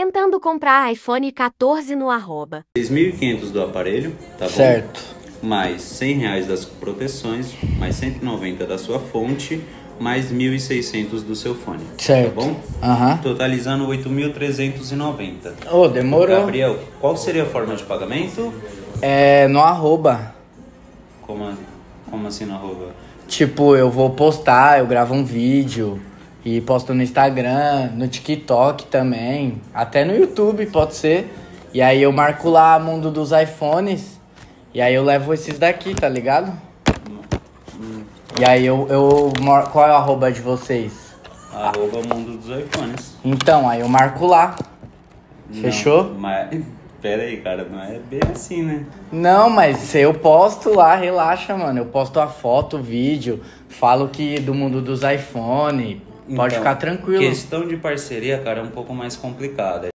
tentando comprar iPhone 14 no arroba. 6.500 do aparelho, tá bom? Certo. Mais R$100 das proteções, mais 190 da sua fonte, mais 1.600 do seu fone. Certo. Tá bom? Aham. Totalizando 8.390. Ô, demorou. Gabriel, qual seria a forma de pagamento? No arroba. Como assim no arroba? Tipo, eu vou postar, eu gravo um vídeo e posto no Instagram, no TikTok também, até no YouTube pode ser. E aí eu marco lá Mundo dos iPhones e aí eu levo esses daqui, tá ligado? E aí qual é o arroba de vocês? Arroba Mundo dos iPhones. Então, aí eu marco lá. Fechou? Não, mas pera aí, cara, não é bem assim, né? Não, mas eu posto lá, relaxa, mano. Eu posto a foto, o vídeo, falo que do mundo dos iPhone. Pode Então, ficar tranquilo. Questão de parceria, cara, é um pouco mais complicada.